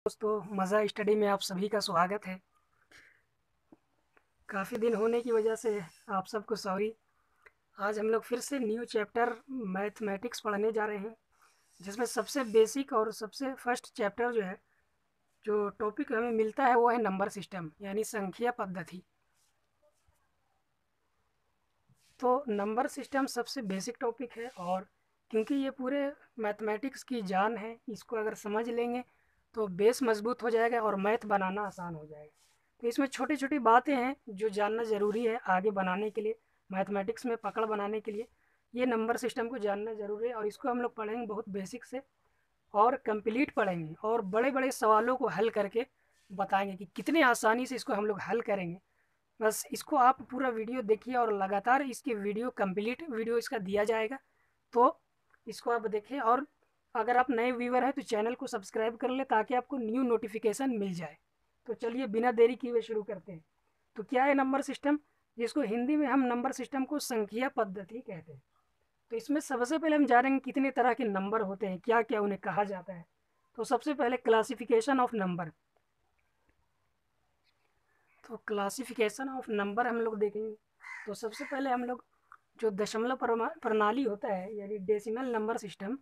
दोस्तों, मज़ा स्टडी में आप सभी का स्वागत है। काफ़ी दिन होने की वजह से आप सबको सॉरी। आज हम लोग फिर से न्यू चैप्टर मैथमेटिक्स पढ़ने जा रहे हैं, जिसमें सबसे बेसिक और सबसे फर्स्ट चैप्टर जो है, जो टॉपिक हमें मिलता है वो है नंबर सिस्टम यानी संख्या पद्धति। तो नंबर सिस्टम सबसे बेसिक टॉपिक है और क्योंकि ये पूरे मैथमेटिक्स की जान है, इसको अगर समझ लेंगे तो बेस मजबूत हो जाएगा और मैथ बनाना आसान हो जाएगा। तो इसमें छोटी छोटी बातें हैं जो जानना ज़रूरी है आगे बनाने के लिए, मैथमेटिक्स में पकड़ बनाने के लिए। ये नंबर सिस्टम को जानना ज़रूरी है और इसको हम लोग पढ़ेंगे बहुत बेसिक से और कंप्लीट पढ़ेंगे और बड़े बड़े सवालों को हल करके बताएंगे कि कितने आसानी से इसको हम लोग हल करेंगे। बस इसको आप पूरा वीडियो देखिए और लगातार इसकी वीडियो कंप्लीट वीडियो इसका दिया जाएगा, तो इसको आप देखें। और अगर आप नए व्यूवर हैं तो चैनल को सब्सक्राइब कर ले ताकि आपको न्यू नोटिफिकेशन मिल जाए। तो चलिए बिना देरी किए हुए शुरू करते हैं। तो क्या है नंबर सिस्टम, जिसको हिंदी में हम नंबर सिस्टम को संख्या पद्धति कहते हैं। तो इसमें सबसे पहले हम जानेंगे कितने तरह के नंबर होते हैं, क्या क्या उन्हें कहा जाता है। तो सबसे पहले क्लासिफिकेशन ऑफ नंबर। तो क्लासिफिकेशन ऑफ नंबर हम लोग देखेंगे। तो सबसे पहले हम लोग जो दशमलव प्रणाली होता है यानी डेसिमल नंबर सिस्टम।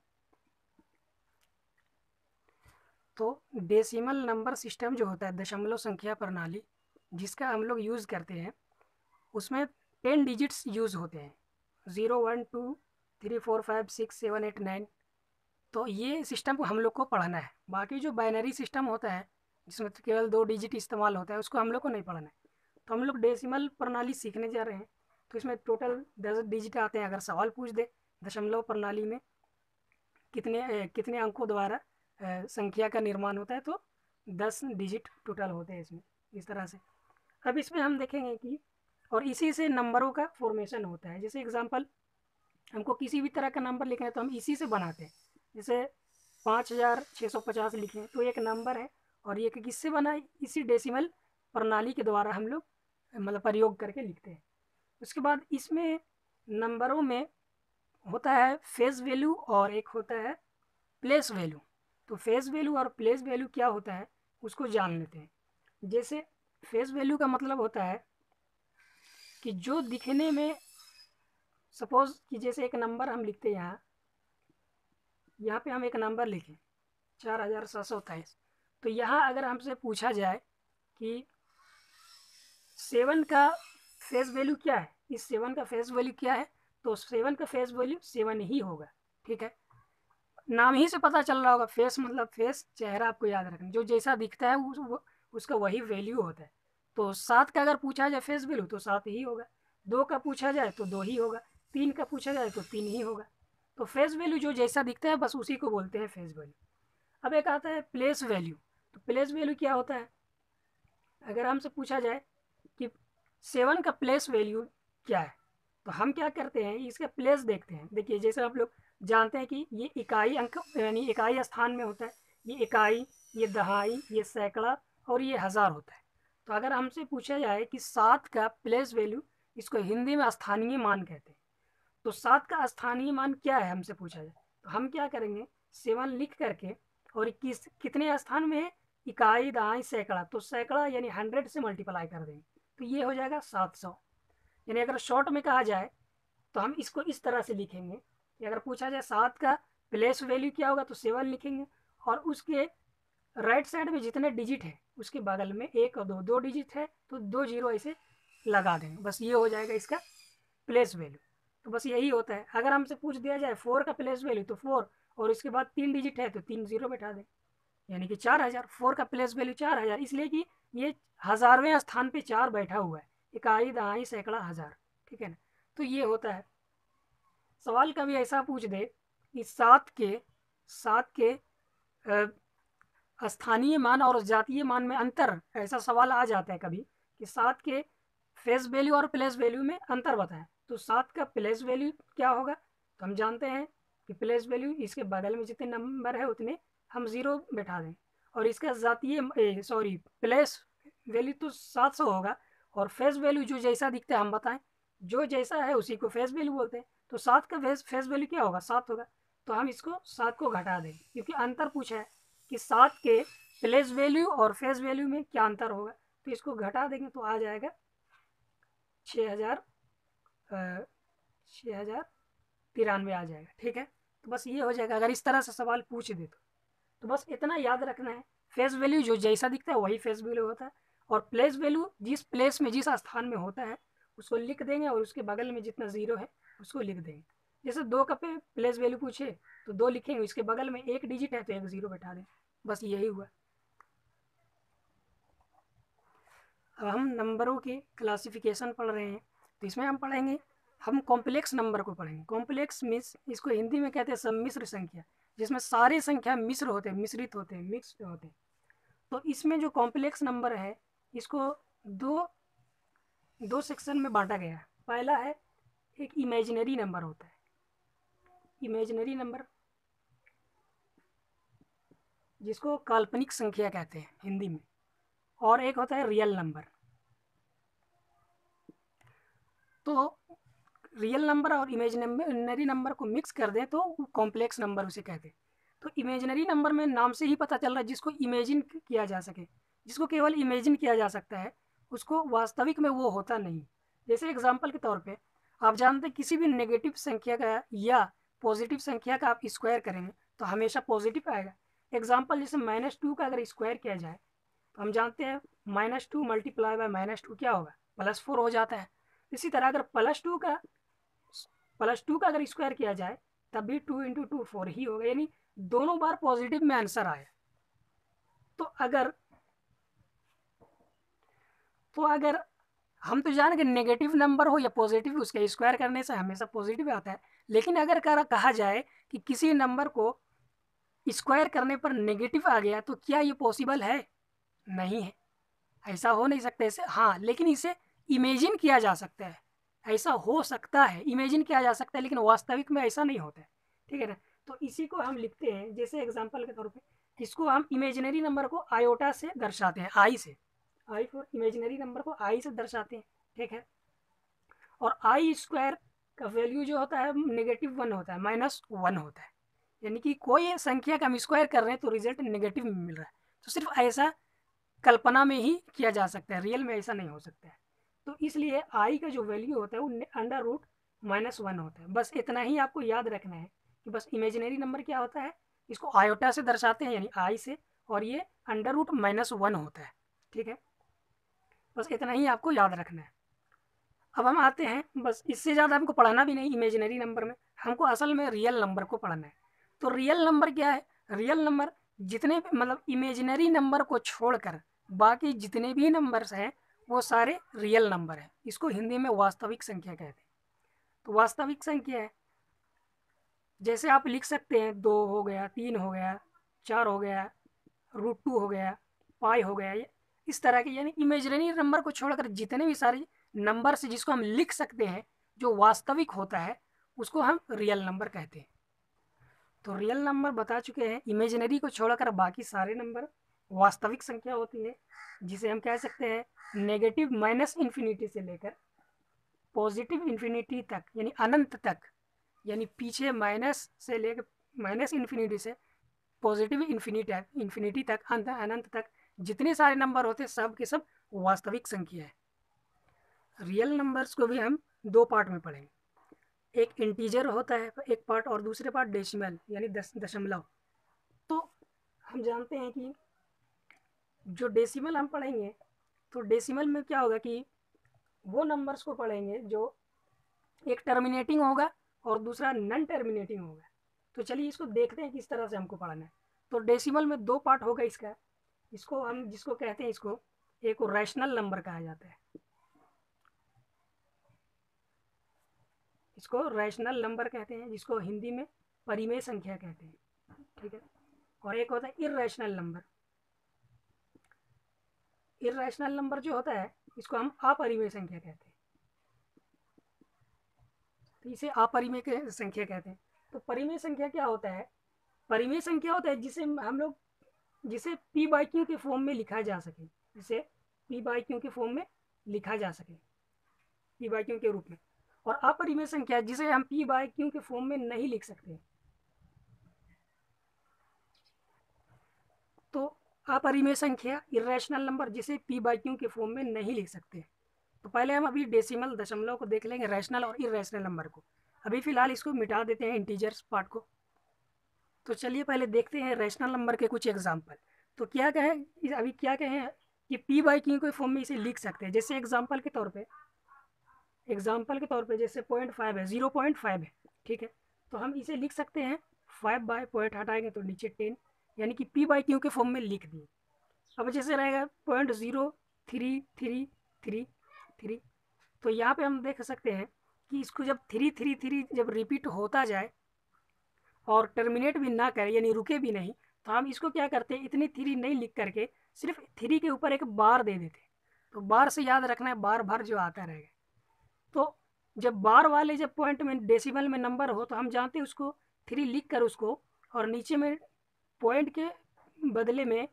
तो डेसिमल नंबर सिस्टम जो होता है दशमलव संख्या प्रणाली, जिसका हम लोग यूज़ करते हैं, उसमें 10 डिजिट्स यूज़ होते हैं। 0 1 2 3 4 5 6 7 8 9। तो ये सिस्टम को हम लोग को पढ़ना है। बाकी जो बाइनरी सिस्टम होता है जिसमें तो केवल 2 डिजिट इस्तेमाल होता है, उसको हम लोग को नहीं पढ़ना है। तो हम लोग डेसिमल प्रणाली सीखने जा रहे हैं। तो इसमें टोटल 10 डिजिट आते हैं। अगर सवाल पूछ दे दशमलव प्रणाली में कितने अंकों द्वारा संख्या का निर्माण होता है, तो 10 डिजिट टोटल होते हैं इसमें, इस तरह से। अब इसमें हम देखेंगे कि और इसी से नंबरों का फॉर्मेशन होता है। जैसे एग्जांपल, हमको किसी भी तरह का नंबर लिखना है तो हम इसी से बनाते हैं। जैसे 5650 लिखें तो एक नंबर है, और ये किससे बना है, इसी डेसिमल प्रणाली के द्वारा हम लोग मतलब प्रयोग करके लिखते हैं। उसके बाद इसमें नंबरों में होता है फेस वैल्यू और एक होता है प्लेस वैल्यू। तो फेस वैल्यू और प्लेस वैल्यू क्या होता है उसको जान लेते हैं। जैसे फेस वैल्यू का मतलब होता है कि जो दिखने में, सपोज कि जैसे एक नंबर हम लिखते हैं यहाँ पे हम एक नंबर लिखें 4723। तो यहाँ अगर हमसे पूछा जाए कि 7 का फेस वैल्यू क्या है, इस 7 का फेस वैल्यू क्या है, तो 7 का फेस वैल्यू 7 ही होगा। ठीक है, नाम ही से पता चल रहा होगा। फेस मतलब फेस, चेहरा, आपको याद रखना जो जैसा दिखता है उसका वही वैल्यू होता है। तो 7 का अगर पूछा जाए फेस वैल्यू तो 7 ही होगा। 2 का पूछा जाए तो 2 ही होगा। 3 का पूछा जाए तो 3 ही होगा। तो फेस वैल्यू जो जैसा दिखता है बस उसी को बोलते हैं फेस वैल्यू। अब एक आता है प्लेस वैल्यू। तो प्लेस वैल्यू क्या होता है, अगर हमसे पूछा जाए कि 7 का प्लेस वैल्यू क्या है, तो हम क्या करते हैं, इसका प्लेस देखते हैं। देखिए जैसे आप लोग जानते हैं कि ये इकाई अंक यानी इकाई स्थान में होता है। ये इकाई, ये दहाई, ये सैकड़ा और ये हज़ार होता है। तो अगर हमसे पूछा जाए कि 7 का प्लेस वैल्यू, इसको हिंदी में स्थानीय मान कहते हैं। तो 7 का स्थानीय मान क्या है हमसे पूछा जाए, तो हम क्या करेंगे, 7 लिख करके, और कितने स्थान में है, इकाई दहाई सैकड़ा, तो सैकड़ा यानी 100 से मल्टीप्लाई कर देंगे तो ये हो जाएगा 700। यानी अगर शॉर्ट में कहा जाए तो हम इसको इस तरह से लिखेंगे कि अगर पूछा जाए 7 का प्लेस वैल्यू क्या होगा तो 7 लिखेंगे, और उसके राइट साइड में जितने डिजिट है उसके बगल में 1 और 2 दो डिजिट है तो 2 जीरो ऐसे लगा देंगे। बस ये हो जाएगा इसका प्लेस वैल्यू। तो बस यही होता है। अगर हमसे पूछ दिया जाए 4 का प्लेस वैल्यू तो 4, और इसके बाद 3 डिजिट है तो 3 जीरो बैठा दें, यानी कि 4000। 4 का प्लेस वैल्यू 4000, इसलिए कि ये हज़ारवें स्थान पे 4 बैठा हुआ है, इकाई दहाई सैकड़ा हज़ार। ठीक है ना, तो ये होता है। सवाल कभी ऐसा पूछ दे कि सात के स्थानीय मान और जातीय मान में अंतर, ऐसा सवाल आ जाता है कभी कि 7 के फेस वैल्यू और प्लेस वैल्यू में अंतर बताएं, तो 7 का प्लेस वैल्यू क्या होगा, तो हम जानते हैं कि प्लेस वैल्यू इसके बगल में जितने नंबर है उतने हम ज़ीरो बैठा दें, और इसका जातीय सॉरी प्लेस वैल्यू तो 700 होगा, और फेस वैल्यू जो जैसा दिखता है हम बताएं, जो जैसा है उसी को फेस वैल्यू बोलते हैं। तो 7 का फेस वैल्यू क्या होगा, 7 होगा। तो हम इसको 7 को घटा देंगे क्योंकि अंतर पूछा है कि 7 के प्लेस वैल्यू और फेस वैल्यू में क्या अंतर होगा, तो इसको घटा देंगे तो आ जाएगा 6093 आ जाएगा। ठीक है, तो बस ये हो जाएगा अगर इस तरह से सवाल पूछ दे तो बस इतना याद रखना है, फेस वैल्यू जो जैसा दिखता है वही फेस वैल्यू होता है, और प्लेस वैल्यू जिस प्लेस में जिस स्थान में होता है उसको लिख देंगे, और उसके बगल में जितना जीरो है उसको लिख देंगे। जैसे 2 का पे प्लेस वैल्यू पूछे तो 2 लिखेंगे, इसके बगल में 1 डिजिट है तो 1 जीरो बैठा दें, बस यही हुआ। अब हम नंबरों की क्लासिफिकेशन पढ़ रहे हैं, तो इसमें हम पढ़ेंगे, हम कॉम्प्लेक्स नंबर को पढ़ेंगे। कॉम्प्लेक्स मीन्स इसको हिंदी में कहते हैं सम्मिश्र संख्या, जिसमें सारे संख्या मिश्र होते हैं, मिश्रित होते हैं, मिक्स्ड होते हैं। तो इसमें जो कॉम्प्लेक्स नंबर है इसको दो दो सेक्शन में बांटा गया है। पहला है एक इमेजिनरी नंबर होता है, इमेजिनरी नंबर जिसको काल्पनिक संख्या कहते हैं हिंदी में, और एक होता है रियल नंबर। तो रियल नंबर और इमेजिनरी नंबर को मिक्स कर दें तो कॉम्प्लेक्स नंबर उसे कहते हैं। तो इमेजिनरी नंबर में नाम से ही पता चल रहा है जिसको इमेजिन किया जा सके, जिसको केवल इमेजिन किया जा सकता है, उसको वास्तविक में वो होता नहीं। जैसे एग्जाम्पल के तौर पे आप जानते हैं किसी भी नेगेटिव संख्या का या पॉजिटिव संख्या का आप स्क्वायर करेंगे तो हमेशा पॉजिटिव आएगा। एग्जाम्पल जैसे -2 का अगर स्क्वायर किया जाए तो हम जानते हैं -2 मल्टीप्लाई बाय -2 क्या होगा, +4 हो जाता है। इसी तरह अगर +2 का अगर स्क्वायर किया जाए तब भी 2 इंटू 2 4 ही होगा, यानी दोनों बार पॉजिटिव में आंसर आया। तो अगर हम तो जान कि नेगेटिव नंबर हो या पॉजिटिव उसका स्क्वायर करने से हमेशा पॉजिटिव आता है, लेकिन अगर कहा जाए कि किसी नंबर को स्क्वायर करने पर नेगेटिव आ गया तो क्या ये पॉसिबल है? नहीं है, ऐसा हो नहीं सकता। इसे हाँ, लेकिन इसे इमेजिन किया जा सकता है, ऐसा हो सकता है, इमेजिन किया जा सकता है, लेकिन वास्तविक में ऐसा नहीं होता है। ठीक है ना, तो इसी को हम लिखते हैं, जैसे एग्जांपल के तौर पे इसको हम इमेजिनरी नंबर को आयोटा से दर्शाते हैं, आई से, आई फॉर इमेजिनरी नंबर को आई से दर्शाते हैं। ठीक है, और आई स्क्वायर का वैल्यू जो होता है -1 होता है, -1 होता है, यानी कि कोई संख्या का हम स्क्वायर कर रहे हैं तो रिजल्ट नेगेटिव में मिल रहा है। तो सिर्फ ऐसा कल्पना में ही किया जा सकता है, रियल में ऐसा नहीं हो सकता है। तो इसलिए आई का जो वैल्यू होता है वो √-1 होता है। बस इतना ही आपको याद रखना है कि बस इमेजिनरी नंबर क्या होता है, इसको आयोटा से दर्शाते हैं यानी आई से, और ये √-1 होता है। ठीक है, बस इतना ही आपको याद रखना है। अब हम आते हैं, बस इससे ज़्यादा हमको पढ़ना भी नहीं इमेजिनरी नंबर में, हमको असल में रियल नंबर को पढ़ना है। तो रियल नंबर क्या है? रियल नंबर जितने भी मतलब इमेजिनरी नंबर को छोड़कर बाकी जितने भी नंबर्स हैं वो सारे रियल नंबर हैं। इसको हिंदी में वास्तविक संख्या कहते हैं। तो वास्तविक संख्या है, जैसे आप लिख सकते हैं 2 हो गया, 3 हो गया, 4 हो गया, √2 हो गया, पाई हो गया, ये इस तरह के, यानी इमेजिनरी नंबर को छोड़कर जितने भी सारे नंबर से जिसको हम लिख सकते हैं जो वास्तविक होता है उसको हम रियल नंबर कहते हैं। तो रियल नंबर बता चुके हैं, इमेजिनरी को छोड़कर बाकी सारे नंबर वास्तविक संख्या होती है, जिसे हम कह सकते हैं नेगेटिव -इन्फिनिटी से लेकर पॉजिटिव इन्फिनिटी तक, यानी अनंत तक, यानी पीछे माइनस से लेकर -इन्फिनिटी से पॉजिटिव इन्फिनिटी तक, अनंत तक जितने सारे नंबर होते हैं सब के सब वास्तविक संख्या है। रियल नंबर्स को भी हम 2 पार्ट में पढ़ेंगे, एक इंटीजर होता है एक पार्ट, और दूसरे पार्ट डेसिमल यानी दशमलव। तो हम जानते हैं कि जो डेसिमल हम पढ़ेंगे तो डेसिमल में क्या होगा कि वो नंबर्स को पढ़ेंगे जो एक टर्मिनेटिंग होगा और दूसरा नॉन टर्मिनेटिंग होगा। तो चलिए इसको देखते हैं किस तरह से हमको पढ़ना है। तो डेसिमल में 2 पार्ट होगा इसका, इसको हम जिसको कहते हैं, इसको एक रैशनल नंबर कहा जाता है, इसको रैशनल नंबर कहते हैं, जिसको हिंदी में परिमेय संख्या कहते हैं। ठीक है, और एक होता है इर्रेशनल नंबर। इर्रेशनल नंबर जो होता है इसको हम अपरिमेय संख्या कहते हैं, तो इसे अपरिमेय संख्या कहते हैं। तो परिमेय संख्या क्या होता है? परिमेय संख्या होता है जिसे हम लोग जिसे p/q के फॉर्म में लिखा जा सके, जिसे p/q के फॉर्म में लिखा जा सके, p/q के रूप में। और अपरिमेय संख्या जिसे हम p/q के फॉर्म में नहीं लिख सकते। तो अपरिमेय संख्या इरेशनल नंबर जिसे पी बाई क्यू के फॉर्म में नहीं लिख सकते। तो पहले हम अभी डेसिमल दशमलव को देख लेंगे, रैशनल और इरेशनल नंबर को। अभी फिलहाल इसको मिटा देते हैं इंटीजर्स पार्ट को। तो चलिए पहले देखते हैं रैशनल नंबर के कुछ एग्जाम्पल। तो क्या कहें अभी, क्या कहें कि पी बाई क्यू के फॉर्म में इसे लिख सकते हैं। जैसे एग्जाम्पल के तौर पे जैसे 0.5 है, 0.5 है, ठीक है। तो हम इसे लिख सकते हैं 5 बाय पॉइंट हटाएंगे तो नीचे 10, यानी कि पी बाई क्यू के फॉर्म में लिख दिए। अब जैसे रहेगा 0.0333, तो यहाँ पे हम देख सकते हैं कि इसको जब 333 जब रिपीट होता जाए और टर्मिनेट भी ना करे, यानी रुके भी नहीं, तो हम इसको क्या करते हैं, इतनी 3 नहीं लिख करके सिर्फ 3 के ऊपर एक बार दे देते। तो बार से याद रखना है, बार भर जो आता रहेगा। तो जब बार वाले जब पॉइंट में डेसिमल में नंबर हो तो हम जानते हैं उसको 3 लिख कर उसको, और नीचे में पॉइंट के बदले में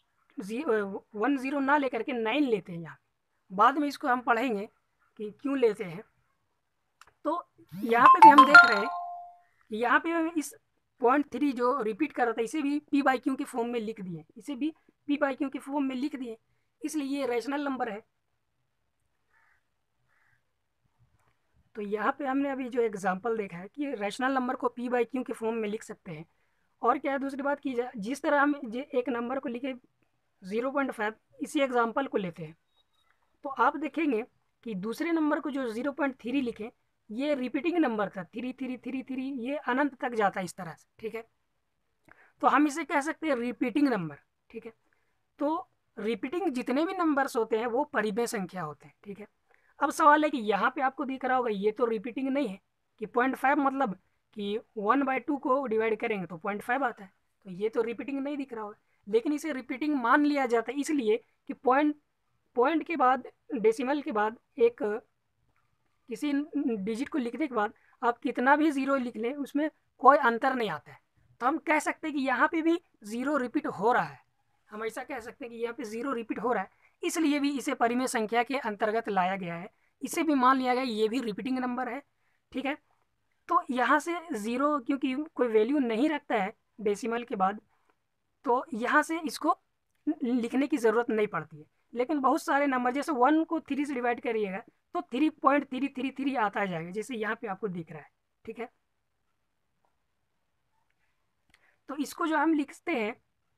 10 ना लेकर के 9 लेते हैं। यहाँ बाद में इसको हम पढ़ेंगे कि क्यों लेते हैं। तो यहाँ पे भी हम देख रहे हैं कि यहाँ पे इस 0.3 जो रिपीट कर रहा था इसे भी पी बाई क्यू के फॉर्म में लिख दिए, इसे भी पी बाई क्यू के फॉर्म में लिख दिए, इसलिए ये रैशनल नंबर है। तो यहाँ पे हमने अभी जो एग्जांपल देखा है कि रैशनल नंबर को पी बाई क्यू के फॉर्म में लिख सकते हैं। और क्या है, दूसरी बात की जाए, जिस तरह हम एक नंबर को लिखे 0.5, इसी एग्जांपल को लेते हैं तो आप देखेंगे कि दूसरे नंबर को जो 0.3 लिखे, ये रिपीटिंग नंबर था, 3 ये अनंत तक जाता है इस तरह से, ठीक है। तो हम इसे कह सकते हैं रिपीटिंग नंबर, ठीक है। तो रिपीटिंग जितने भी नंबर्स होते हैं वो परिमेय संख्या होते हैं, ठीक है। अब सवाल है कि यहाँ पे आपको दिख रहा होगा ये तो रिपीटिंग नहीं है, कि 0.5 मतलब कि 1/2 को डिवाइड करेंगे तो 0.5 आता है, तो ये तो रिपीटिंग नहीं दिख रहा होगा। लेकिन इसे रिपीटिंग मान लिया जाता है इसलिए कि पॉइंट पॉइंट के बाद, डेसिमल के बाद एक किसी डिजिट को लिखने के बाद आप कितना भी जीरो लिख लें उसमें कोई अंतर नहीं आता है। तो हम कह सकते हैं कि यहाँ पे भी जीरो रिपीट हो रहा है, हम ऐसा कह सकते हैं कि यहाँ पे जीरो रिपीट हो रहा है, इसलिए भी इसे परिमेय संख्या के अंतर्गत लाया गया है। इसे भी मान लिया गया ये भी रिपीटिंग नंबर है, ठीक है। तो यहाँ से ज़ीरो क्योंकि कोई वैल्यू नहीं रखता है डेसिमल के बाद, तो यहाँ से इसको लिखने की ज़रूरत नहीं पड़ती है। लेकिन बहुत सारे नंबर जैसे 1 को 3 से डिवाइड करिएगा तो 3.333 आता जाएगा, जैसे यहाँ पे आपको दिख रहा है, ठीक है। तो इसको जो हम लिखते हैं,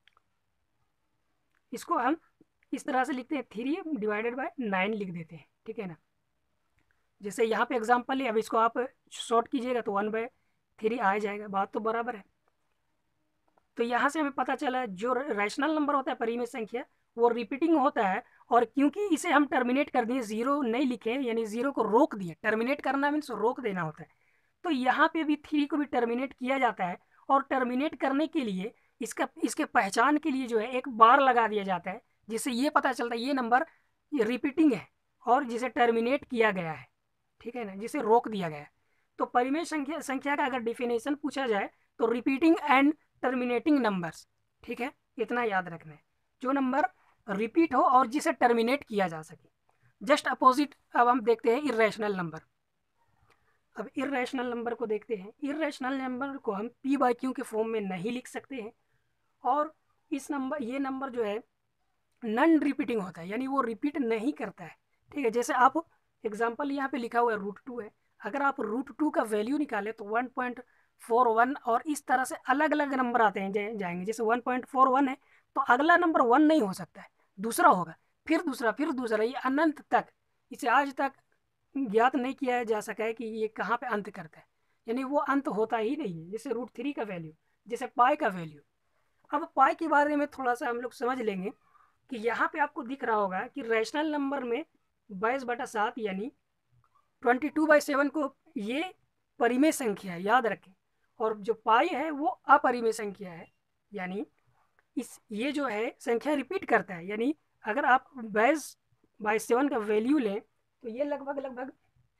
इसको हम इस तरह से लिखते हैं 3/9 लिख देते हैं, ठीक है ना। जैसे यहाँ पे एग्जाम्पल है, अब इसको आप शॉर्ट कीजिएगा तो 1/3 आ जाएगा, बात तो बराबर है। तो यहाँ से हमें पता चला जो रैशनल नंबर होता है परिमेय संख्या वो रिपीटिंग होता है, और क्योंकि इसे हम टर्मिनेट कर दिए, जीरो नहीं लिखे, यानी जीरो को रोक दिए, टर्मिनेट करना मीन्स रोक देना होता है। तो यहाँ पे भी 3 को भी टर्मिनेट किया जाता है, और टर्मिनेट करने के लिए इसके पहचान के लिए जो है एक बार लगा दिया जाता है, जिससे ये पता चलता है ये नंबर रिपीटिंग है और जिसे टर्मिनेट किया गया है, ठीक है ना, जिसे रोक दिया गया है। तो परिमेय संख्या का अगर डिफिनेशन पूछा जाए तो रिपीटिंग एंड टर्मिनेटिंग नंबर्स, ठीक है, इतना याद रखना है, जो नंबर रिपीट हो और जिसे टर्मिनेट किया जा सके। जस्ट अपोजिट अब हम देखते हैं इरेशनल नंबर। अब इरेशनल नंबर को देखते हैं। इरेशनल नंबर को हम पी बाई क्यू के फॉर्म में नहीं लिख सकते हैं, और ये नंबर जो है नॉन रिपीटिंग होता है, यानी वो रिपीट नहीं करता है, ठीक है। जैसे आप एग्जाम्पल यहाँ पे लिखा हुआ है √2 है, अगर आप √2 का वैल्यू निकाले तो 1.41, और इस तरह से अलग अलग नंबर आते हैं जाएंगे। जैसे 1.41 है तो अगला नंबर 1 नहीं हो सकता है, दूसरा होगा, फिर दूसरा, फिर दूसरा, ये अनंत तक। इसे आज तक ज्ञात नहीं किया जा सका है कि ये कहाँ पे अंत करता है, यानी वो अंत होता ही नहीं है। जैसे √3 का वैल्यू, जैसे पाई का वैल्यू। अब पाई के बारे में थोड़ा सा हम लोग समझ लेंगे कि यहाँ पे आपको दिख रहा होगा कि रैशनल नंबर में 22/7 यानी 22/7 को ये परिमेय संख्या है, याद रखें। और जो पाई है वो अपरिमेय संख्या है, यानी ये जो है संख्या रिपीट करता है, यानी अगर आप 22/7 का वैल्यू लें तो ये लगभग लगभग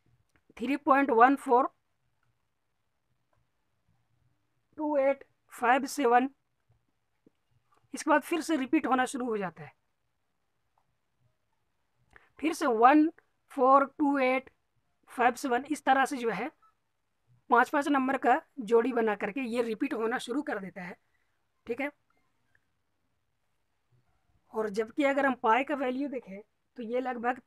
3.142857, इसके बाद फिर से रिपीट होना शुरू हो जाता है, फिर से 142857, इस तरह से जो है 5 नंबर का जोड़ी बना करके ये रिपीट होना शुरू कर देता है, ठीक है। और जबकि अगर हम पाई का वैल्यू देखें तो ये लगभग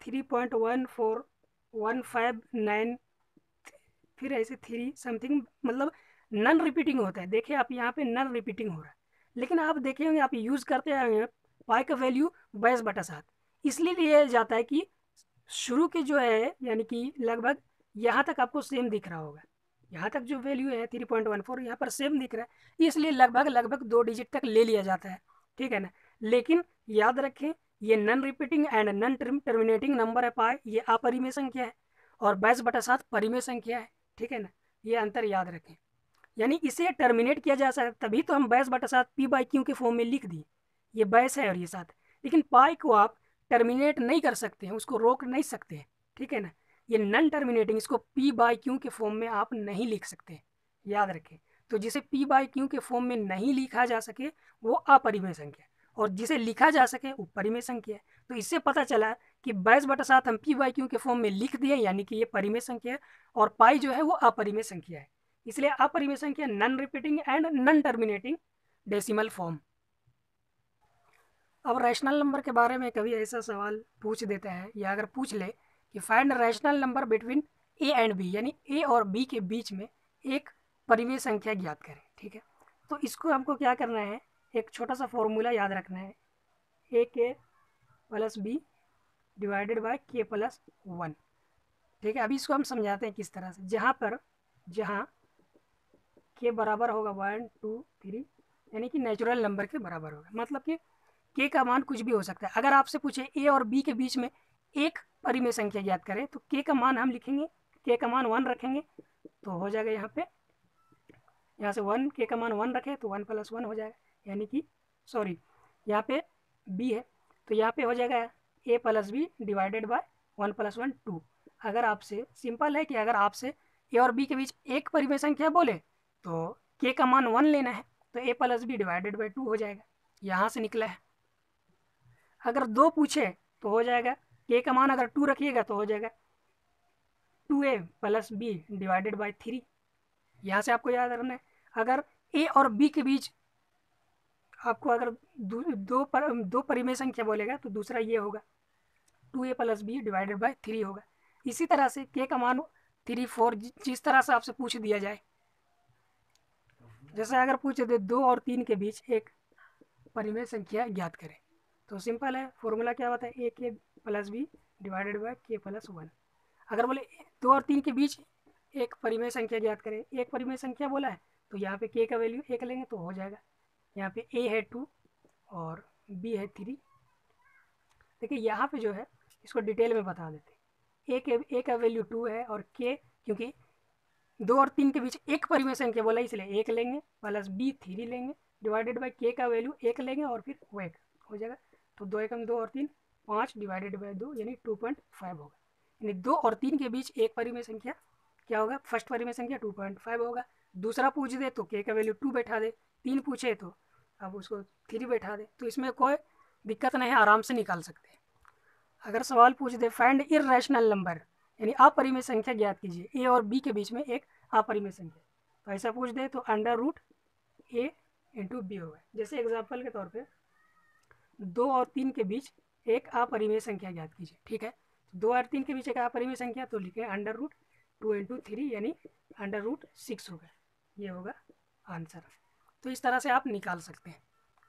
3.14159, फिर ऐसे 3 समथिंग, मतलब नन रिपीटिंग होता है। देखिए आप यहाँ पे नन रिपीटिंग हो रहा है, लेकिन आप देखे होंगे आप यूज़ करते आए हैं पाई का वैल्यू 22/7, इसलिए लिया जाता है कि शुरू के जो है यानी कि लगभग यहाँ तक आपको सेम दिख रहा होगा, यहाँ तक जो वैल्यू है 3.14 यहाँ पर सेम दिख रहा है, इसलिए लगभग लगभग 2 डिजिट तक ले लिया जाता है, ठीक है ना। लेकिन याद रखें ये non repeating and non terminating number है पाई, ये अपरिमेय संख्या है, और 22/7 परिमेय संख्या है, ठीक है ना। ये अंतर याद रखें, यानी इसे टर्मिनेट किया जा सकता है, तभी तो हम 22/7 पी बाई क्यू के फॉर्म में लिख दिए, ये 22 है और ये 7। लेकिन पाई को आप टर्मिनेट नहीं कर सकते हैं, उसको रोक नहीं सकते हैं, ठीक है ना। ये नन टर्मिनेटिंग, इसको पी बाई क्यू के फॉर्म में आप नहीं लिख सकते, याद रखें। तो जिसे पी बाई क्यू के फॉर्म में नहीं लिखा जा सके वो अपरिमेय संख्या है, और जिसे लिखा जा सके वो परिमेय संख्या है। तो इससे पता चला कि 22/7 हम पी बाई क्यू के फॉर्म में लिख दिए, यानी कि ये परिमेय संख्या है, और पाई जो है वो अपरिमेय संख्या है, इसलिए अपरिमेय संख्या non repeating and non terminating decimal form. अब रैशनल नंबर के बारे में कभी ऐसा सवाल पूछ देता है, या अगर पूछ ले कि find rational number between a and b, यानी ए और बी के बीच में एक परिमेय संख्या ज्ञात करें, ठीक है। तो इसको हमको क्या करना है, एक छोटा सा फॉर्मूला याद रखना है, a k plus b divided by k plus 1, ठीक है। अभी इसको हम समझाते हैं किस तरह से, जहाँ के बराबर होगा 1 2 3, यानी कि नेचुरल नंबर के बराबर होगा, मतलब कि के का मान कुछ भी हो सकता है। अगर आपसे पूछे ए और बी के बीच में एक परिमेय संख्या ज्ञात करें, तो के का मान हम लिखेंगे, के का मान 1 रखेंगे तो हो जाएगा यहाँ पे, यहाँ से 1, के का मान 1 रखें तो 1 + 1 हो जाएगा, यानी कि सॉरी यहाँ पे बी है तो यहाँ पे हो जाएगा a plus b divided by 1 + 1 2। अगर आपसे सिंपल है कि अगर आपसे ए और बी के बीच एक परिमेय संख्या बोले तो के का मान 1 लेना है, तो a plus b divided by 2 हो जाएगा, यहाँ से निकला है। अगर 2 पूछे तो हो जाएगा के का मान अगर 2 रखिएगा तो हो जाएगा 2a + b डिवाइडेड बाय 3, यहाँ से आपको याद रखना है। अगर ए और बी के बीच आपको अगर दो परिमेय संख्या बोलेगा तो दूसरा ये होगा 2a + b डिवाइडेड बाय 3 होगा। इसी तरह से के का मान 3 4 जिस तरह से आपसे पूछ दिया जाए, जैसे अगर पूछे तो 2 और 3 के बीच एक परिमेय संख्या ज्ञात करें, तो सिंपल है, फॉर्मूला क्या होता है, a k plus b divided by k plus 1। अगर बोले 2 और 3 के बीच एक परिमेय संख्या ज्ञात करें, एक परिमेय संख्या बोला है तो यहाँ पे के का वैल्यू 1 लेंगे तो हो जाएगा, यहाँ पे ए है 2 और बी है 3। देखिए यहाँ पे जो है इसको डिटेल में बता देते हैं, ए का वैल्यू 2 है और के, क्योंकि 2 और 3 के बीच एक परिमेय संख्या बोला इसलिए 1 लेंगे, प्लस बी 3 लेंगे डिवाइडेड बाय के का वैल्यू 1 लेंगे और फिर वो 1 हो जाएगा, तो 2 एकम 2 और 3 5 डिवाइडेड बाय 2 यानी 2.5 होगा। यानी 2 और 3 के बीच एक परिमेय संख्या क्या होगा, फर्स्ट परिमेय संख्या 2.5 होगा। दूसरा पूछ दे तो के का वैल्यू 2 बैठा दे, 3 पूछे तो अब उसको 3 बैठा दे, तो इसमें कोई दिक्कत नहीं है, आराम से निकाल सकते हैं। अगर सवाल पूछ दे फाइंड इर्रेशनल नंबर, यानी अपरिमेय संख्या ज्ञात कीजिए ए और बी के बीच में एक अपरिमेय संख्या, तो ऐसा पूछ दे तो √a × b होगा। जैसे एग्जाम्पल के तौर पे 2 और 3 के बीच एक अपरिमेय संख्या ज्ञात कीजिए, ठीक है। 2 और 3 के बीच एक अपरिमेय संख्या तो लिखे √2 × 3 यानी √6 होगा, ये होगा आंसर। तो इस तरह से आप निकाल सकते हैं।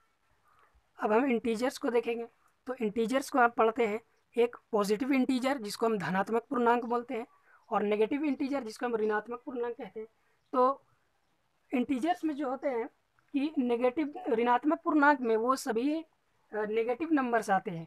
अब हम इंटीजर्स को देखेंगे, तो इंटीजर्स को आप पढ़ते हैं, एक पॉजिटिव इंटीजर जिसको हम धनात्मक पूर्णांक बोलते हैं, और नेगेटिव इंटीजर जिसको हम ऋणात्मक पूर्णांक कहते हैं। तो इंटीजर्स में जो होते हैं कि नेगेटिव ऋणात्मक पूर्णांक में वो सभी नेगेटिव नंबर्स आते हैं,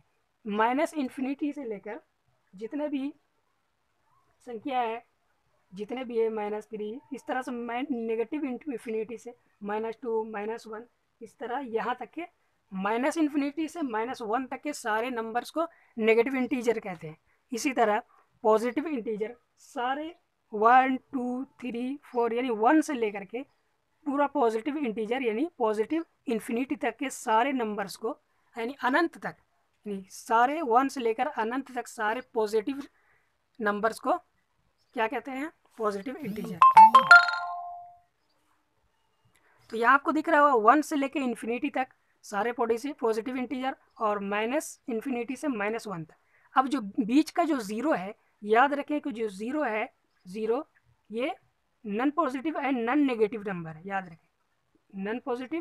-∞ से लेकर जितने भी संख्या है, जितने भी है -3, इस तरह से नेगेटिव इन्फिनिटी से -2 -1, इस तरह यहाँ तक के -∞ से -1 तक के सारे नंबर्स को नेगेटिव इंटीजर कहते हैं। इसी तरह पॉजिटिव इंटीजर सारे 1 2 3 4 यानी 1 से लेकर के पूरा पॉजिटिव इंटीजर यानी पॉजिटिव इन्फिनिटी तक के सारे नंबर्स को, यानी अनंत तक, यानी सारे 1 से लेकर अनंत तक सारे पॉजिटिव नंबर्स को क्या कहते हैं, पॉजिटिव इंटीजर। तो यहाँ आपको दिख रहा होगा 1 से लेकर इन्फिनिटी तक सारे पॉजिटिव इंटीजर और माइनस इन्फिनिटी से -1 तक। अब जो बीच का जो ज़ीरो है, याद रखें कि जो ज़ीरो है, ज़ीरो ये non positive and non negative number है, याद रखें, non positive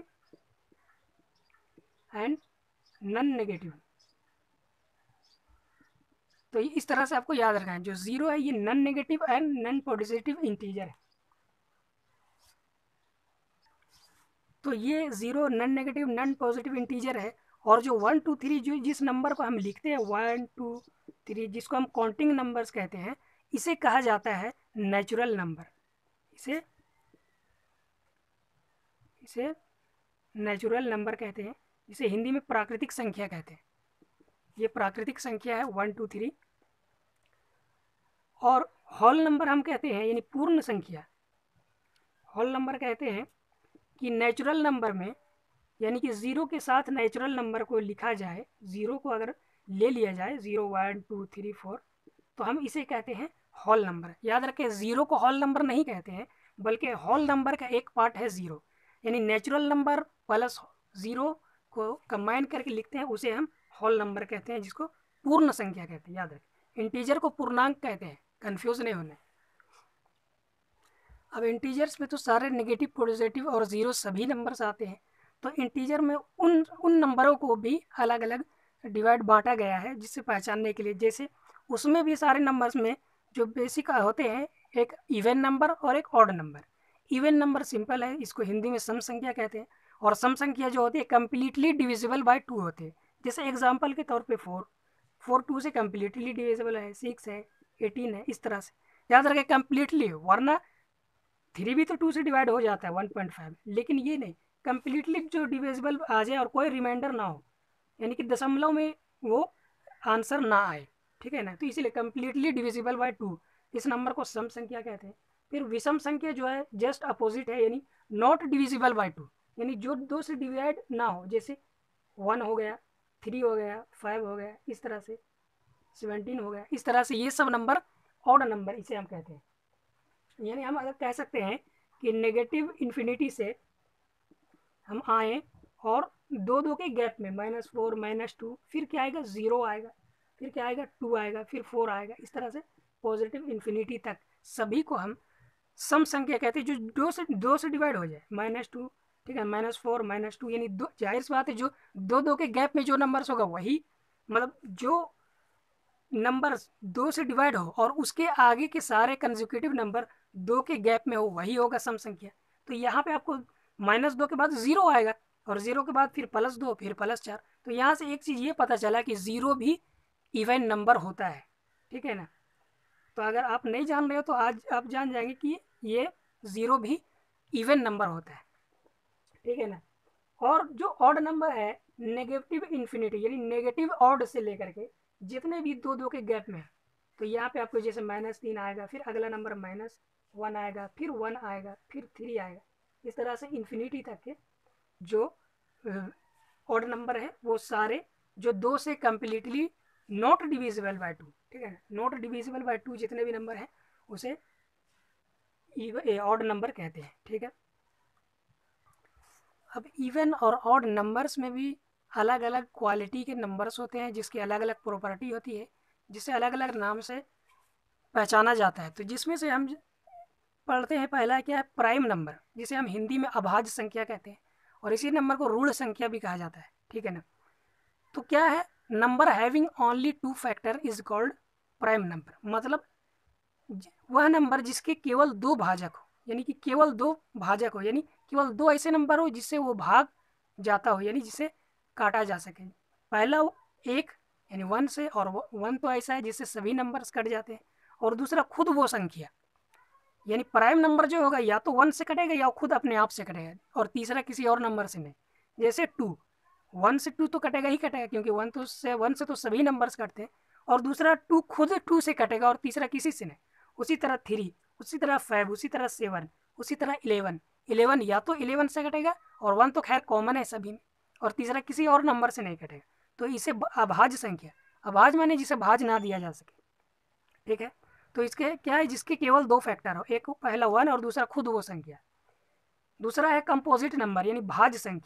and non negative. तो इस तरह से आपको याद रखना है, जो ज़ीरो है ये non negative and non positive integer है। तो ये zero non negative non positive integer है। और जो 1 2 3 जो जिस नंबर को हम लिखते हैं 1 2 3, जिसको हम काउंटिंग नंबर्स कहते हैं, इसे कहा जाता है नेचुरल नंबर। इसे इसे नेचुरल नंबर कहते हैं, इसे हिंदी में प्राकृतिक संख्या कहते हैं। ये प्राकृतिक संख्या है 1 2 3। और होल नंबर हम कहते हैं, यानी पूर्ण संख्या, होल नंबर कहते हैं कि नेचुरल नंबर में, यानी कि ज़ीरो के साथ नेचुरल नंबर को लिखा जाए, ज़ीरो को अगर ले लिया जाए 0 1 2 3 4, तो हम इसे कहते हैं होल नंबर। याद रखें, ज़ीरो को होल नंबर नहीं कहते हैं, बल्कि होल नंबर का एक पार्ट है ज़ीरो, यानी नेचुरल नंबर प्लस ज़ीरो को कंबाइन करके लिखते हैं, उसे हम होल नंबर कहते हैं, जिसको पूर्ण संख्या कहते हैं। याद रखें, इंटीजर को पूर्णांक कहते हैं, कन्फ्यूज़ नहीं होने। अब इंटीजर्स में तो सारे नेगेटिव पॉजिटिव और ज़ीरो सभी नंबर्स आते हैं। तो इंटीजर में उन नंबरों को भी अलग अलग डिवाइड बांटा गया है, जिससे पहचानने के लिए। जैसे उसमें भी सारे नंबर्स में जो बेसिक होते हैं, एक इवन नंबर और एक odd number. Even number simple है, इसको हिंदी में सम संख्या कहते हैं। और सम संख्या जो होती है कम्प्लीटली डिविजिबल बाय 2 होते हैं। जैसे एग्जाम्पल के तौर पे 4 2 से कम्प्लीटली डिविजिबल है, 6 है, 18 है, इस तरह से याद रखें कम्प्लीटली। वरना 3 भी तो 2 से डिवाइड हो जाता है 1.5, लेकिन ये नहीं, कम्प्लीटली जो डिविजिबल आ जाए और कोई रिमाइंडर ना हो, यानी कि दशमलव में वो आंसर ना आए, ठीक है ना। तो इसीलिए कम्प्लीटली डिविजिबल बाय 2, इस नंबर को सम संख्या कहते हैं। फिर विषम संख्या जो है जस्ट अपोजिट है, यानी नॉट डिविजिबल बाय 2, यानी जो 2 से डिवाइड ना हो। जैसे 1 हो गया, 3 हो गया, 5 हो गया, इस तरह से 17 हो गया, इस तरह से ये सब नंबर ऑड नंबर इसे हम कहते हैं। यानी हम अगर कह सकते हैं कि नेगेटिव इन्फिनिटी से हम आए और दो दो के गैप में -4 -2, फिर क्या आएगा, 0 आएगा, फिर क्या आएगा, 2 आएगा, फिर 4 आएगा, इस तरह से पॉजिटिव इन्फिनिटी तक सभी को हम सम संख्या कहते हैं, जो दो से डिवाइड हो जाए। -2, ठीक है, -4 -2, यानी दो, जाहिर सी बात है, जो दो दो के गैप में जो नंबर्स होगा वही, मतलब जो नंबर 2 से डिवाइड हो और उसके आगे के सारे कंसेक्यूटिव नंबर 2 के गैप में हो, वही होगा सम संख्या। तो यहाँ पे आपको -2 के बाद 0 आएगा, और 0 के बाद फिर +2, फिर +4। तो यहाँ से एक चीज़ ये पता चला कि 0 भी इवन नंबर होता है, ठीक है ना। तो अगर आप नहीं जान रहे हो तो आज आप जान जाएंगे कि ये 0 भी इवन नंबर होता है, ठीक है ना। और जो ऑड नंबर है, नेगेटिव इन्फिनिटी, यानी नेगेटिव ऑड से लेकर के जितने भी दो दो के गैप में, तो यहाँ पे आपको जैसे -3 आएगा, फिर अगला नंबर -1 आएगा, फिर 1 आएगा, फिर 3 आएगा, इस तरह से इन्फिनिटी तक के जो ऑड नंबर है वो सारे जो 2 से कम्प्लीटली नॉट डिविजिबल बाय 2, ठीक है, नॉट डिविजिबल बाय 2 जितने भी नंबर हैं उसे ऑड नंबर कहते हैं, ठीक है। अब इवन और ऑड नंबर्स में भी अलग अलग क्वालिटी के नंबर्स होते हैं, जिसकी अलग अलग प्रॉपर्टी होती है, जिसे अलग अलग नाम से पहचाना जाता है। तो जिसमें से हम पढ़ते हैं, पहला क्या है, प्राइम नंबर, जिसे हम हिंदी में अभाज्य संख्या कहते हैं, और इसी नंबर को ऋण संख्या भी कहा जाता है, ठीक है ना। तो क्या है, number having only 2 factor is called prime number, मतलब वह नंबर जिसके केवल 2 भाजक हो, यानी कि केवल 2 भाजक हो, यानी केवल 2 ऐसे नंबर हो जिससे वो भाग जाता हो, यानी जिसे काटा जा सके। पहला 1 यानी 1 से, और 1 तो ऐसा है जिससे सभी नंबर्स कट जाते हैं, और दूसरा खुद वो संख्या, यानी प्राइम नंबर जो होगा या तो 1 से कटेगा या खुद अपने आप से कटेगा, और तीसरा किसी और नंबर से नहीं। जैसे 2, 1 से 2 तो कटेगा ही कटेगा, क्योंकि 1 से तो सभी नंबर्स कटते हैं, और दूसरा 2 खुद 2 से कटेगा, और तीसरा किसी से नहीं। उसी तरह 3, उसी तरह 5, उसी तरह 7, उसी तरह 11 या तो 11 से कटेगा, और 1 तो खैर कॉमन है सभी में, और तीसरा किसी और नंबर से नहीं कटेगा। तो इसे अभाज्य संख्या, अभाज्य माने जिसे भाज ना दिया जा सके, ठीक है। तो इसके क्या है, जिसके केवल 2 फैक्टर हो, एक पहला 1 और दूसरा खुद वो संख्या। दूसरा है कंपोजिट नंबर, यानी भाज्य संख्या।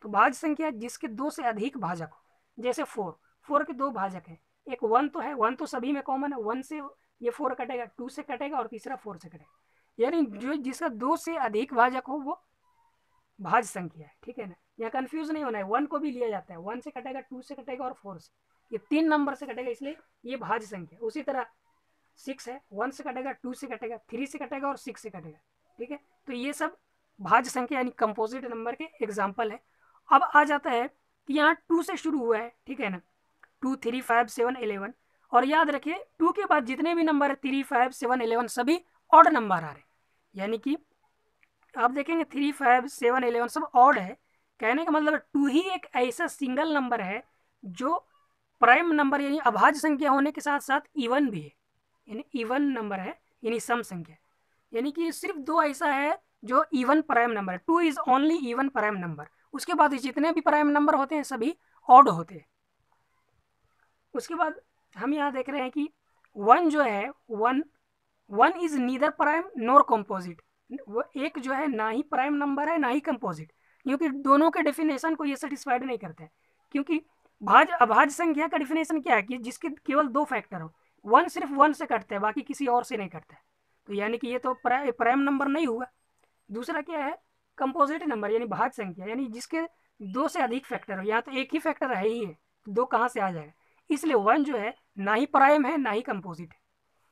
तो भाज्य संख्या जिसके 2 से अधिक भाजक हो, जैसे 4 के 2 भाजक है, एक 1 तो है, 1 तो सभी में कॉमन है, 1 से ये 4 कटेगा, 2 से कटेगा और तीसरा 4 से कटेगा, यानी जो जिसका 2 से अधिक भाजक हो वो भाज्य संख्या है, ठीक है ना। यहाँ कंफ्यूज नहीं होना है, 1 को भी लिया जाता है, 1 से कटेगा, 2 से कटेगा और 4 से, ये 3 नंबर से कटेगा, इसलिए ये भाज्य संख्या। उसी तरह 6 है, 1 से कटेगा, 2 से कटेगा, 3 से कटेगा और 6 से कटेगा, ठीक है। तो ये सब भाज्य संख्या यानी कंपोजिट नंबर के एग्जाम्पल है। अब आ जाता है कि यहाँ 2 से शुरू हुआ है, ठीक है ना, 2, 3, 5, 7, 11, और याद रखिए 2 के बाद जितने भी नंबर है 3, 5, 7, 11 सभी ऑड नंबर आ रहे हैं, यानी कि आप देखेंगे 3, 5, 7, 11 सब ऑड है। कहने का मतलब 2 ही एक ऐसा सिंगल नंबर है जो प्राइम नंबर यानी अभाज्य संख्या होने के साथ साथ इवन भी है, यानी इवन नंबर है, यानी सम संख्या, यानी कि सिर्फ 2 ऐसा है जो इवन प्राइम नंबर है। 2 is only even prime number, उसके बाद जितने भी प्राइम नंबर होते हैं सभी ऑड होते हैं। उसके बाद हम यहाँ देख रहे हैं कि 1 जो है 1 is neither prime nor composite, वो एक जो है ना ही प्राइम नंबर है ना ही कंपोजिट, क्योंकि दोनों के डेफिनेशन को ये सेटिस्फाइड नहीं करते हैं। क्योंकि अभाज्य संख्या का डेफिनेशन क्या है कि जिसके केवल 2 फैक्टर हो, 1 सिर्फ 1 से कटता है, बाकी किसी और से नहीं कटता है, तो यानी कि ये तो प्राइम नंबर नहीं हुआ। दूसरा क्या है कंपोजिट नंबर यानी भाज्य संख्या, यानी जिसके 2 से अधिक फैक्टर हो, यहाँ तो एक ही फैक्टर है ही है, 2 कहाँ से आ जाएगा, इसलिए 1 जो है ना ही प्राइम है ना ही कंपोजिट है।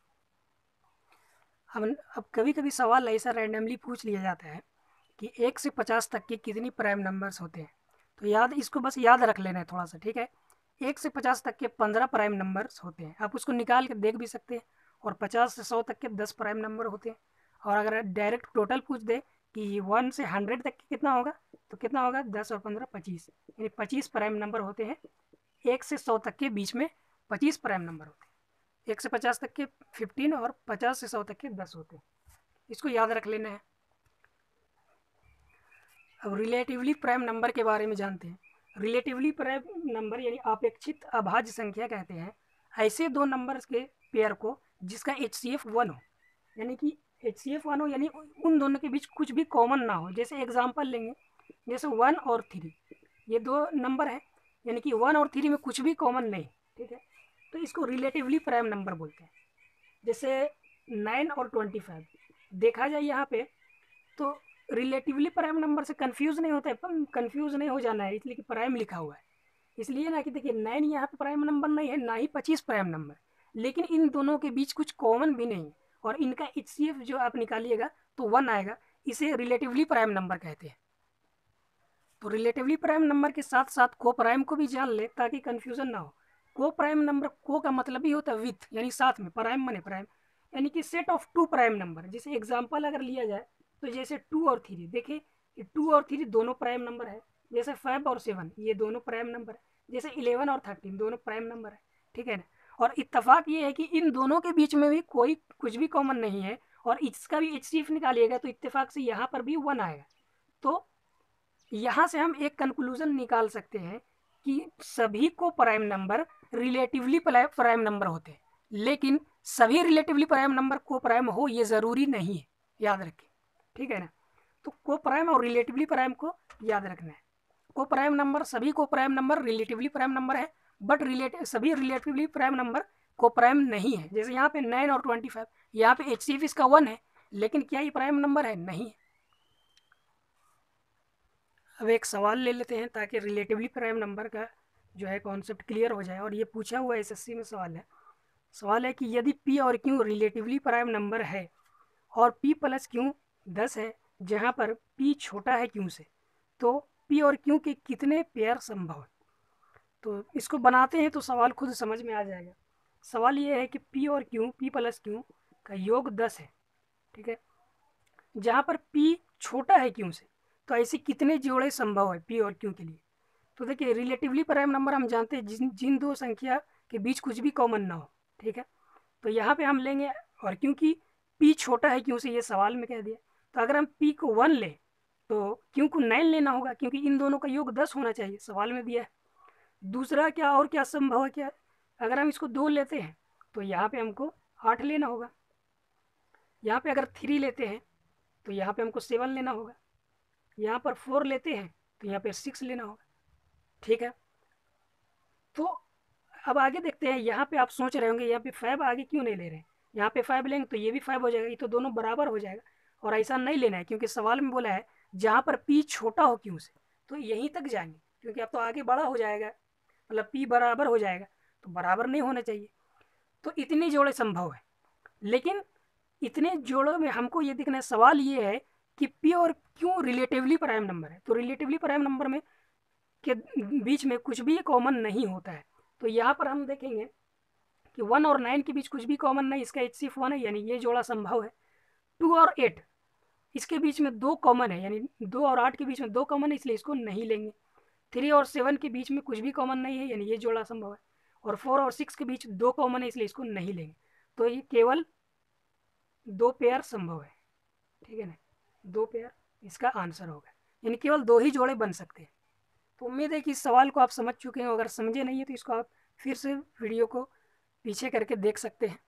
अब कभी कभी सवाल ऐसा रैंडमली पूछ लिया जाता है कि 1 से 50 तक के कितनी प्राइम नंबर्स होते हैं, तो इसको बस याद रख लेना है थोड़ा सा, ठीक है। 1 से 50 तक के 15 प्राइम नंबर्स होते हैं, आप उसको निकाल के देख भी सकते हैं, और 50 से 100 तक के 10 प्राइम नंबर होते हैं। और अगर डायरेक्ट टोटल पूछ दे कि 1 से 100 तक के कितना होगा, तो कितना होगा 10 और 15 25, यानी 25 प्राइम नंबर होते हैं। 1 से 100 तक के बीच में 25 प्राइम नंबर होते हैं, 1 से 50 तक के 15 और 50 से 100 तक के 10 होते हैं, इसको याद रख लेना है। अब रिलेटिवली प्राइम नंबर के बारे में जानते हैं। रिलेटिवली प्राइम नंबर यानी अपेक्षित अभाज्य संख्या कहते हैं ऐसे 2 नंबर्स के पेयर को जिसका HCF 1 हो, यानी कि HCF 1 हो यानी उन दोनों के बीच कुछ भी कॉमन ना हो। जैसे एग्जांपल लेंगे, जैसे 1 और 3, ये 2 नंबर है, यानी कि 1 और 3 में कुछ भी कॉमन नहीं, ठीक है, तो इसको रिलेटिवली प्राइम नंबर बोलते हैं। जैसे 9 और 25 देखा जाए यहाँ पे, तो रिलेटिवली प्राइम नंबर से कंफ्यूज नहीं होता है, कंफ्यूज नहीं हो जाना है, इसलिए कि प्राइम लिखा हुआ है, इसलिए ना कि देखिए 9 यहाँ पे प्राइम नंबर नहीं है ना ही 25 प्राइम नंबर, लेकिन इन दोनों के बीच कुछ कॉमन भी नहीं है, और इनका HCF जो आप निकालिएगा तो 1 आएगा, इसे रिलेटिवली प्राइम नंबर कहते हैं। तो रिलेटिवली प्राइम नंबर के साथ साथ को प्राइम को भी जान ले ताकि कंफ्यूजन ना हो। को प्राइम नंबर, को का मतलब ही होता है विथ, यानी साथ में, प्राइम मने प्राइम, यानी कि सेट ऑफ 2 प्राइम नंबर। जैसे एग्जांपल अगर लिया जाए तो जैसे 2 और 3, देखिए 2 और 3 दोनों प्राइम नंबर है। जैसे 5 और 7 ये दोनों प्राइम नंबर है। जैसे 11 और 13 दोनों प्राइम नंबर है, ठीक है ना। और इत्तेफाक ये है कि इन दोनों के बीच में भी कोई कुछ भी कॉमन नहीं है, और इसका भी HCF निकालिएगा तो इत्तेफाक से यहाँ पर भी 1 आएगा। तो यहाँ से हम एक कंक्लूजन निकाल सकते हैं कि सभी को prime number relatively prime number होते हैं, लेकिन सभी रिलेटिवली प्राइम नंबर को प्राइम हो ये ज़रूरी नहीं है, याद रखें, ठीक है ना। तो को प्राइम और रिलेटिवली प्राइम को याद रखना है। को प्राइम नंबर, सभी को prime number relatively prime number है, बट सभी रिलेटिवली प्राइम नंबर को प्राइम नहीं है। जैसे यहाँ पे 9 और 25, यहाँ पे HCF इसका 1 है, लेकिन क्या ये प्राइम नंबर है? नहीं है। अब एक सवाल ले लेते हैं ताकि रिलेटिवली प्राइम नंबर का जो है कॉन्सेप्ट क्लियर हो जाए, और ये पूछा हुआ SSC में सवाल है कि यदि P और Q रिलेटिवली प्राइम नंबर है और P प्लस Q 10 है, जहाँ पर P छोटा है Q से, तो P और Q के कितने पेयर संभव है? तो इसको बनाते हैं तो सवाल खुद समझ में आ जाएगा। सवाल ये है कि P और Q, P प्लस Q का योग 10 है, ठीक है, जहाँ पर P छोटा है Q से, तो ऐसे कितने जोड़े संभव है P और Q के लिए? तो देखिए रिलेटिवली प्राइम नंबर हम जानते हैं जिन 2 संख्या के बीच कुछ भी कॉमन ना हो, ठीक है, तो यहाँ पे हम लेंगे, और क्योंकि P छोटा है Q से ये सवाल में कह दिया, तो अगर हम P को 1 ले तो Q को 9 लेना होगा, क्योंकि इन दोनों का योग 10 होना चाहिए, सवाल में दिया है। दूसरा क्या और क्या संभव है, क्या अगर हम इसको 2 लेते हैं तो यहाँ पे हमको 8 लेना होगा। यहाँ पे अगर 3 लेते हैं तो यहाँ पे हमको 7 लेना होगा। यहाँ पर 4 लेते हैं तो यहाँ पे 6 लेना होगा। ठीक है, तो अब आगे देखते हैं। यहाँ पे आप सोच रहे होंगे यहाँ पे 5 आगे क्यों नहीं ले रहे हैं, यहाँ पे 5 लेंगे तो ये भी 5 हो जाएगा, ये तो दोनों बराबर हो जाएगा। और ऐसा नहीं लेना है, क्योंकि सवाल में बोला है जहाँ पर पी छोटा हो क्यों से, तो यहीं तक जाएंगे, क्योंकि अब तो आगे बड़ा हो जाएगा, मतलब पी बराबर हो जाएगा, तो बराबर नहीं होना चाहिए। तो इतने जोड़े संभव है, लेकिन इतने जोड़ों में हमको ये देखना है, सवाल ये है कि पी और क्यों रिलेटिवली प्राइम नंबर है। तो रिलेटिवली प्राइम नंबर में के बीच में कुछ भी कॉमन नहीं होता है। तो यहाँ पर हम देखेंगे कि 1 और 9 के बीच कुछ भी कॉमन नहीं, इसका HCF 1 है, यानी ये जोड़ा संभव है। 2 और 8 इसके बीच में 2 कॉमन है, यानी 2 और 8 के बीच में 2 कॉमन है, इसलिए इसको नहीं लेंगे। 3 और 7 के बीच में कुछ भी कॉमन नहीं है, यानी ये जोड़ा संभव है। और 4 और 6 के बीच 2 कॉमन है, इसलिए इसको नहीं लेंगे। तो ये केवल 2 पेयर संभव है, ठीक है ना, 2 पेयर इसका आंसर होगा, यानी केवल 2 ही जोड़े बन सकते हैं। तो उम्मीद है कि इस सवाल को आप समझ चुके हैं। अगर समझे नहीं है तो इसको आप फिर से वीडियो को पीछे करके देख सकते हैं।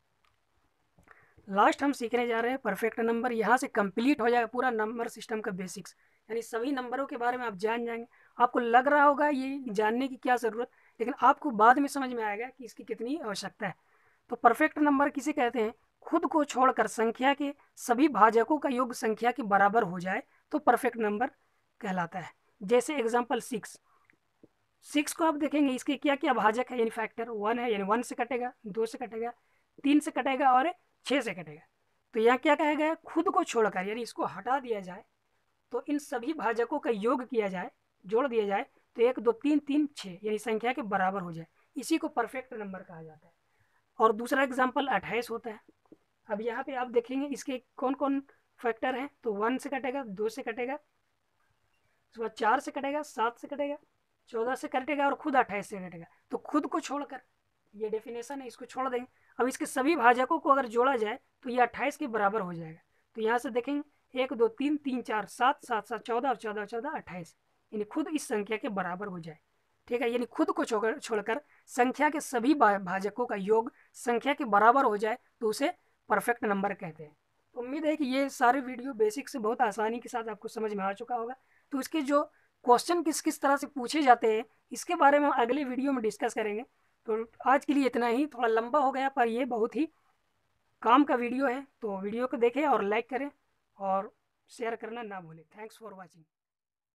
लास्ट हम सीखने जा रहे हैं परफेक्ट नंबर। यहाँ से कंप्लीट हो जाएगा पूरा नंबर सिस्टम का बेसिक्स, यानी सभी नंबरों के बारे में आप जान जाएंगे। आपको लग रहा होगा ये जानने की क्या ज़रूरत, लेकिन आपको बाद में समझ में आएगा कि इसकी कितनी आवश्यकता है। तो परफेक्ट नंबर किसे कहते हैं? खुद को छोड़कर संख्या के सभी भाजकों का योग संख्या के बराबर हो जाए तो परफेक्ट नंबर कहलाता है। जैसे एग्जाम्पल 6 को आप देखेंगे, इसके क्या क्या भाजक है, यानी फैक्टर 1 है, यानी 1 से कटेगा, 2 से कटेगा, 3 से कटेगा और 6 से कटेगा। तो यहाँ क्या कहा गया है? खुद को छोड़कर, यानी इसको हटा दिया जाए तो इन सभी भाजकों का योग किया जाए, जोड़ दिया जाए तो 1 2 3 3 6 यानी संख्या के बराबर हो जाए, इसी को परफेक्ट नंबर कहा जाता है। और दूसरा एग्जाम्पल 28 होता है। अब यहाँ पे आप देखेंगे इसके कौन कौन फैक्टर हैं, तो 1 से कटेगा, 2 से कटेगा, उसके बाद 4 से कटेगा, 7 से कटेगा, 14 से कटेगा और खुद 28 से कटेगा। तो खुद को छोड़कर, ये डेफिनेशन है, इसको छोड़ देंगे। अब इसके सभी भाजकों को अगर जोड़ा जाए तो ये 28 के बराबर हो जाएगा। तो यहाँ से देखेंगे 1 2 3 3 4 7 7 7 14 और 14 14 28, यानी खुद इस संख्या के बराबर हो जाए। ठीक है, यानी खुद को छोड़कर संख्या के सभी भाजकों का योग संख्या के बराबर हो जाए तो उसे परफेक्ट नंबर कहते हैं। तो उम्मीद है कि ये सारे वीडियो बेसिक से बहुत आसानी के साथ आपको समझ में आ चुका होगा। तो इसके जो क्वेश्चन किस किस तरह से पूछे जाते हैं इसके बारे में हम अगले वीडियो में डिस्कस करेंगे। तो आज के लिए इतना ही, थोड़ा लंबा हो गया पर ये बहुत ही काम का वीडियो है। तो वीडियो को देखें और लाइक करें और शेयर करना ना भूलें। Thanks for watching.